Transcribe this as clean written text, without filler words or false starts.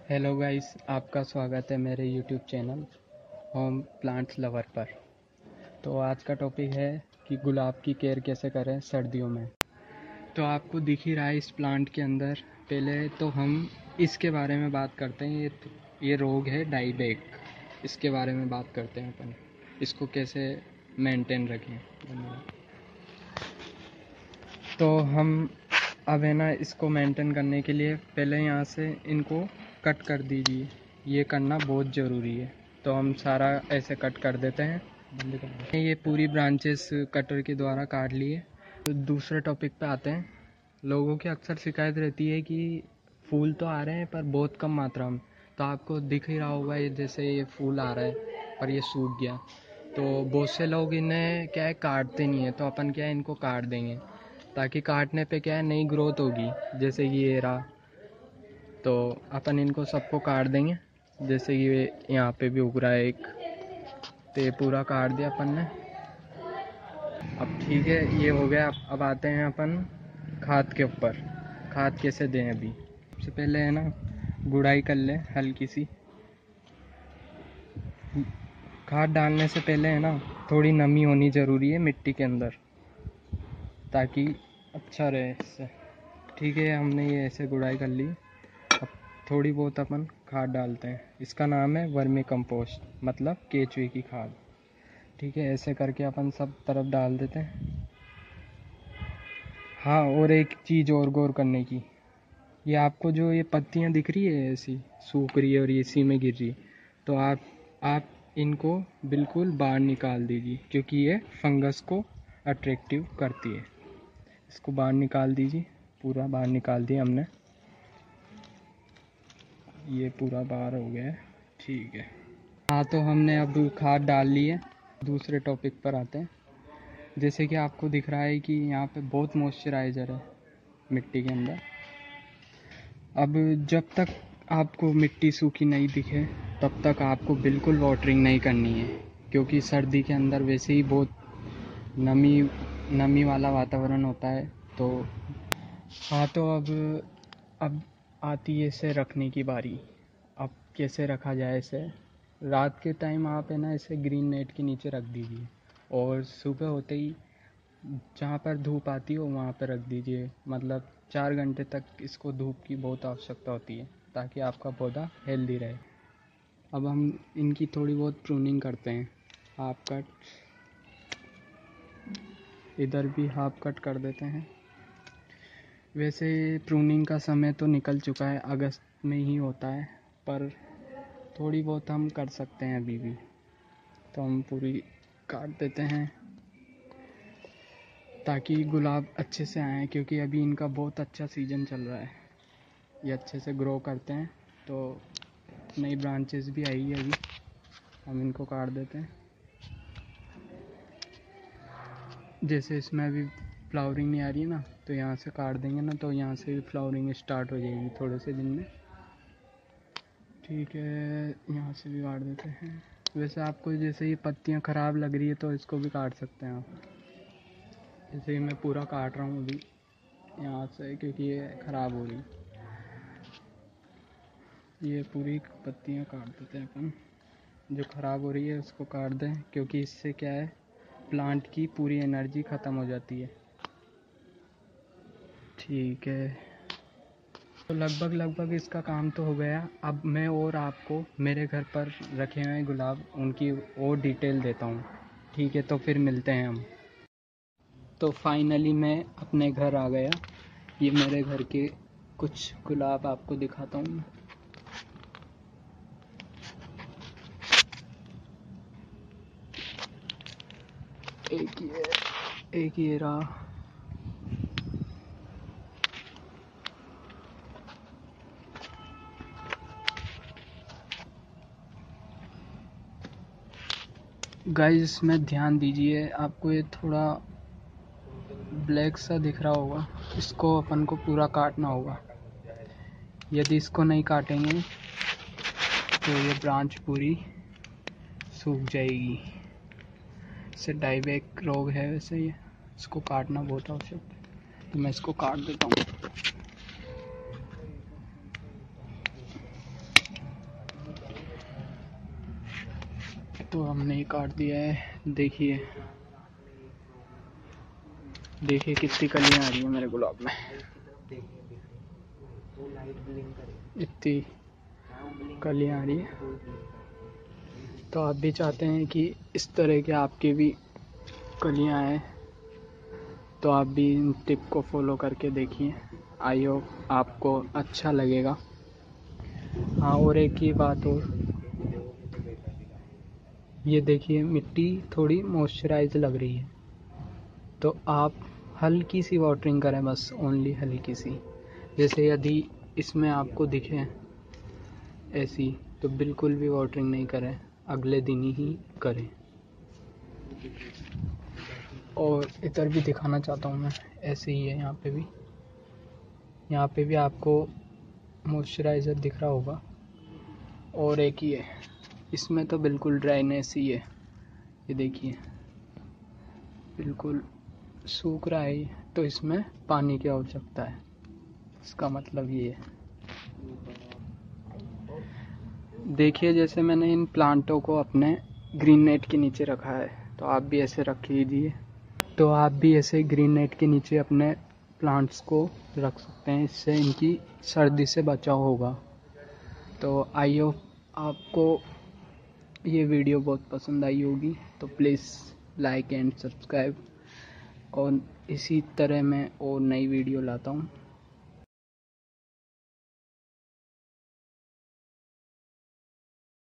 Hello guys, आपका स्वागत है मेरे YouTube channel home plants lover पर। तो आज का टॉपिक है कि गुलाब की केयर कैसे करें सर्दियों में। तो आपको दिख ही रहा है इस प्लांट के अंदर। पहले तो हम इसके बारे में बात करते हैं। ये रोग है डाईबैक। इसके बारे में बात करते हैं अपन, इसको कैसे मेंटेन रखें। तो हम अब है ना, इसको मेंटेन करने के लिए पहले यहाँ से इनको कट कर दीजिए। ये करना बहुत ज़रूरी है। तो हम सारा ऐसे कट कर देते हैं। ये पूरी ब्रांचेस कटर के द्वारा काट लिए। तो दूसरे टॉपिक पे आते हैं। लोगों की अक्सर शिकायत रहती है कि फूल तो आ रहे हैं पर बहुत कम मात्रा में। तो आपको दिख ही रहा होगा, ये जैसे ये फूल आ रहा है पर ये सूख गया। तो बहुत से लोग इन्हें क्या है, काटते नहीं है। तो अपन क्या है, इनको काट देंगे ताकि काटने पे क्या है, नई ग्रोथ होगी। जैसे कि ये रहा, तो अपन इनको सबको काट देंगे। जैसे कि यहाँ पे भी उग रहा है एक, तो ये पूरा काट दिया अपन ने। अब ठीक है, ये हो गया। अब आते हैं अपन खाद के ऊपर। खाद कैसे दें। अभी सबसे पहले है ना, गुड़ाई कर लें हल्की सी। खाद डालने से पहले है ना, थोड़ी नमी होनी ज़रूरी है मिट्टी के अंदर, ताकि अच्छा रहे इससे। ठीक है, हमने ये ऐसे गुड़ाई कर ली। अब थोड़ी बहुत अपन खाद डालते हैं। इसका नाम है वर्मी कंपोस्ट, मतलब केचुए की खाद। ठीक है, ऐसे करके अपन सब तरफ डाल देते हैं। हाँ, और एक चीज़ और गौर करने की, ये आपको जो ये पत्तियाँ दिख रही है ऐसी सूख रही है और ये इसी में गिर रही है, तो आप इनको बिल्कुल बाहर निकाल दीजिए, क्योंकि ये फंगस को अट्रैक्टिव करती है। इसको बाहर निकाल दीजिए। पूरा बाहर निकाल दिया हमने। ये पूरा बाहर हो गया है। ठीक है। हाँ, तो हमने अब खाद डाल ली है। दूसरे टॉपिक पर आते हैं। जैसे कि आपको दिख रहा है कि यहाँ पे बहुत मॉइस्चराइज़र है मिट्टी के अंदर। अब जब तक आपको मिट्टी सूखी नहीं दिखे तब तक आपको बिल्कुल वाटरिंग नहीं करनी है, क्योंकि सर्दी के अंदर वैसे ही बहुत नमी वाला वातावरण होता है। तो हाँ, तो अब आती है इसे रखने की बारी। अब कैसे रखा जाए इसे। रात के टाइम आप है ना, इसे ग्रीन नेट के नीचे रख दीजिए, और सुबह होते ही जहाँ पर धूप आती हो वहाँ पर रख दीजिए। मतलब 4 घंटे तक इसको धूप की बहुत आवश्यकता होती है, ताकि आपका पौधा हेल्दी रहे। अब हम इनकी थोड़ी बहुत प्रूनिंग करते हैं। हाफ कट, इधर भी हाफ कट कर देते हैं। वैसे प्रूनिंग का समय तो निकल चुका है, अगस्त में ही होता है, पर थोड़ी बहुत हम कर सकते हैं अभी भी। तो हम पूरी काट देते हैं ताकि गुलाब अच्छे से आएँ, क्योंकि अभी इनका बहुत अच्छा सीज़न चल रहा है। ये अच्छे से ग्रो करते हैं। तो नई ब्रांचेस भी आई है अभी, हम इनको काट देते हैं। जैसे इसमें अभी फ्लावरिंग नहीं आ रही है ना, तो यहाँ से काट देंगे ना, तो यहाँ से भी फ्लावरिंग स्टार्ट हो जाएगी थोड़े से दिन में। ठीक है, यहाँ से भी काट देते हैं। वैसे आपको जैसे ये पत्तियाँ ख़राब लग रही है तो इसको भी काट सकते हैं आप। जैसे ही मैं पूरा काट रहा हूँ अभी यहाँ से, क्योंकि ये ख़राब हो रही। ये पूरी पत्तियाँ काट देते हैं अपन। जो ख़राब हो रही है उसको काट दें, क्योंकि इससे क्या है, प्लांट की पूरी एनर्जी ख़त्म हो जाती है। ठीक है, तो लगभग इसका काम तो हो गया। अब मैं और आपको मेरे घर पर रखे हुए गुलाब, उनकी और डिटेल देता हूँ। ठीक है, तो फिर मिलते हैं हम। तो फाइनली मैं अपने घर आ गया। ये मेरे घर के कुछ गुलाब आपको दिखाता हूँ। एक ये रहा। गाइस, इसमें ध्यान दीजिए, आपको ये थोड़ा ब्लैक सा दिख रहा होगा। इसको अपन को पूरा काटना होगा। यदि इसको नहीं काटेंगे तो ये ब्रांच पूरी सूख जाएगी। इससे डाईबैक रोग है वैसे ये, इसको काटना बहुत आवश्यक है। तो मैं इसको काट देता हूँ। तो हमने काट दिया है। देखिए देखिए कितनी कलियां आ रही हैं मेरे गुलाब में, इतनी कलियां आ रही है। तो आप भी चाहते हैं कि इस तरह के आपके भी कलियां आए, तो आप भी इन टिप को फॉलो करके देखिए। आई होप आपको अच्छा लगेगा। हाँ, और एक ही बात और, ये देखिए मिट्टी थोड़ी मॉइस्चराइज लग रही है, तो आप हल्की सी वाटरिंग करें, बस ओनली हल्की सी। जैसे यदि इसमें आपको दिखे ऐसी, तो बिल्कुल भी वाटरिंग नहीं करें, अगले दिन ही करें। और इधर भी दिखाना चाहता हूँ मैं, ऐसे ही है यहाँ पे भी आपको मॉइस्चराइज़र दिख रहा होगा। और एक ही है, इसमें तो बिल्कुल ड्राइनेस ही है, ये देखिए बिल्कुल सूख रहा है, तो इसमें पानी की आवश्यकता है, इसका मतलब ये है। देखिए जैसे मैंने इन प्लांटों को अपने ग्रीन नेट के नीचे रखा है, तो आप भी ऐसे रख लीजिए। तो आप भी ऐसे ग्रीन नेट के नीचे अपने प्लांट्स को रख सकते हैं, इससे इनकी सर्दी से बचाव होगा। तो आई होप आपको ये वीडियो बहुत पसंद आई होगी, तो प्लीज़ लाइक एंड सब्सक्राइब, और इसी तरह मैं और नई वीडियो लाता हूँ।